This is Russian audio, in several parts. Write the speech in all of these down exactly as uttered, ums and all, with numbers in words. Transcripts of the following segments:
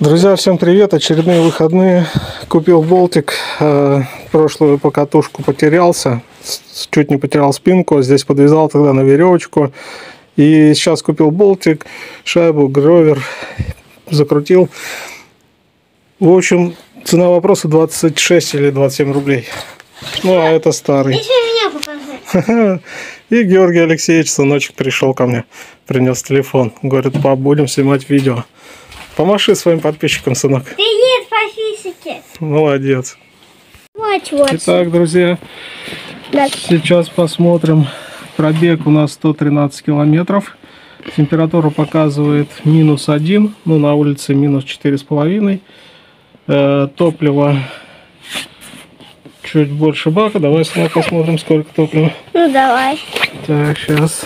Друзья, всем привет! Очередные выходные. Купил болтик. Э, прошлую покатушку потерялся. Чуть не потерял спинку. Здесь подвязал тогда на веревочку. И сейчас купил болтик, шайбу, гровер. Закрутил. В общем, цена вопроса двадцать шесть или двадцать семь рублей. Ну, а это старый. Еще меня покажи. И Георгий Алексеевич, сыночек, пришел ко мне. Принес телефон. Говорит: пап, будем снимать видео. Помаши своим подписчикам, сынок. Привет, подписчики. Молодец. Вот, вот. Итак, друзья, Да. сейчас посмотрим. Пробег у нас сто тринадцать километров. Температура показывает минус один. Ну, на улице минус четыре с половиной. Э, топливо чуть больше бака. Давай снова посмотрим, сколько топлива. Ну, давай. Так, сейчас.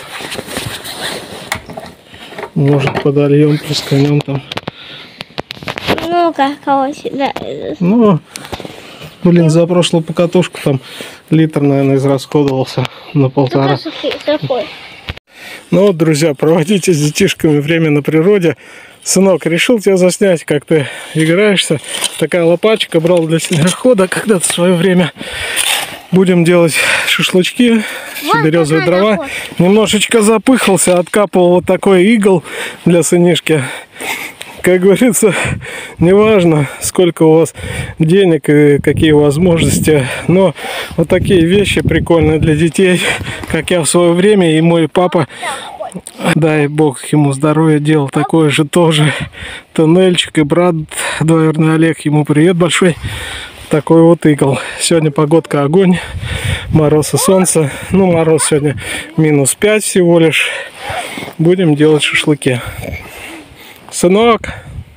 Может, подольем, плесканем там. Ну-ка, кого сюда. Ну, блин, за прошлую покатушку там литр, наверное, израсходовался на полтора. Ну вот, друзья, проводите с детишками время на природе. Сынок, решил тебя заснять, как ты играешься. Такая лопаточка, брал для снегохода когда-то в свое время. Будем делать шашлычки, Вот березовые дрова. лопата. Немножечко запыхался, откапывал вот такой игл для сынишки. Как говорится, неважно, сколько у вас денег и какие возможности, но вот такие вещи прикольные для детей, как я в свое время и мой папа, дай бог ему здоровья, делал такое же тоже. Тоннельчик, и брат двоюродный Олег, ему привет большой. Такой вот игл. Сегодня погодка огонь, мороз и солнце. Ну, мороз сегодня минус пять всего лишь. Будем делать шашлыки. Сынок,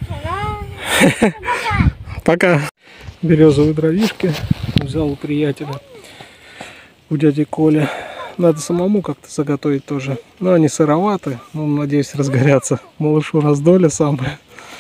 пока. Березовые дровишки взял у приятеля, у дяди Коли. Надо самому как-то заготовить тоже. Но они сыроваты, ну, надеюсь, разгорятся. Малышу раздолье самое.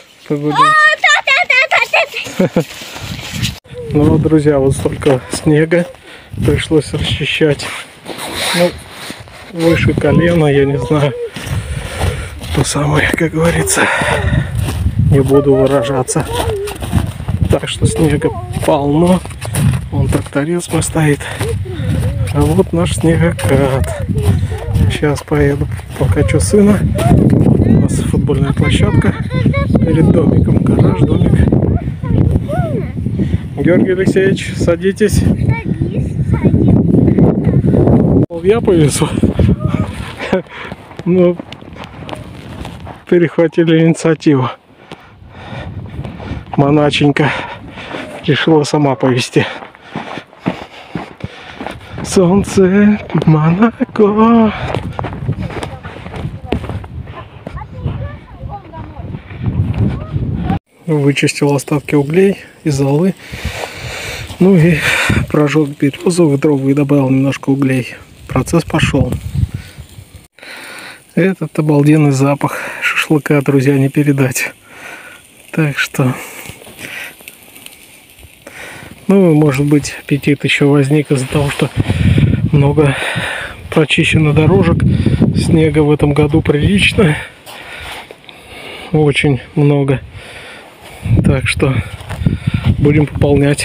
Ну вот, друзья, вот столько снега пришлось расчищать. Ну, выше колена, я не знаю. То самое, как говорится, не буду выражаться. Так что снега полно. Вон тракторец мой стоит. А вот наш снегокат. Сейчас поеду, покачу сына. У нас футбольная площадка перед домиком. Гараж, домик. Георгий Алексеевич, садитесь. Я повезу. Ну, перехватили инициативу. Моначенька решила сама повезти. Солнце, Монако. Вычистил остатки углей и золы. Ну и прожег березовые дрова и добавил немножко углей. Процесс пошел. Этот обалденный запах шашлыка, друзья, не передать. Так что, ну, может быть, аппетит еще возник из-за того, что много прочищено дорожек. Снега в этом году прилично. Очень много. Так что будем пополнять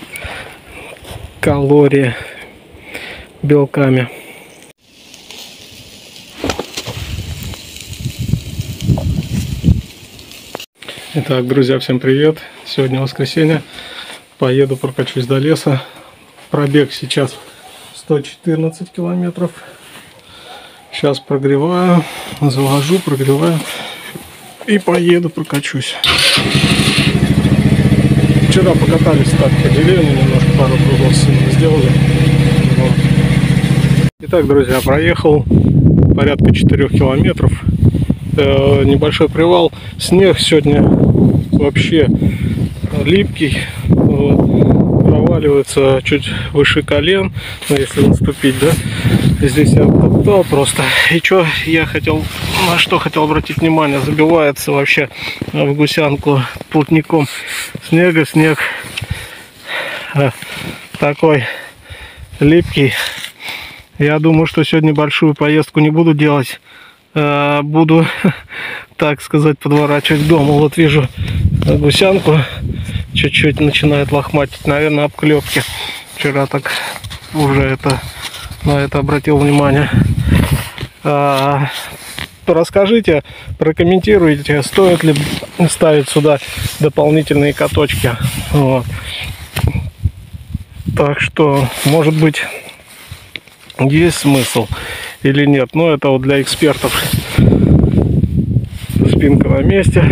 калории белками. Итак, друзья, всем привет. Сегодня воскресенье. Поеду, прокачусь до леса. Пробег сейчас сто четырнадцать километров. Сейчас прогреваю, завожу, прогреваю и поеду, прокачусь. Вчера покатались так по деревне, немножко пару кругов с сыном сделали. Вот. Итак, друзья, проехал порядка четырёх километров. Э, небольшой привал. Снег сегодня вообще липкий. Вот. Проваливается чуть выше колен, ну, если наступить, да. Здесь я топтал просто. И что я хотел, на что хотел обратить внимание, забивается вообще в гусянку плотником снега, снег а, такой липкий. Я думаю, что сегодня большую поездку не буду делать. Буду, так сказать, подворачивать дома. Вот вижу, гусянку чуть-чуть начинает лохматить. Наверное, обклепки. Вчера так уже это, на это обратил внимание. А, расскажите, прокомментируйте, стоит ли ставить сюда дополнительные каточки. Вот. Так что, может быть, есть смысл или нет. Но это вот для экспертов. Спинка на месте.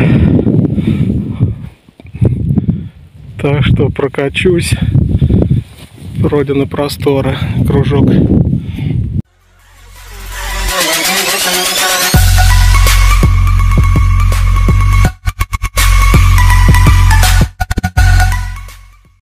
Так что прокачусь. Родины просторы. Кружок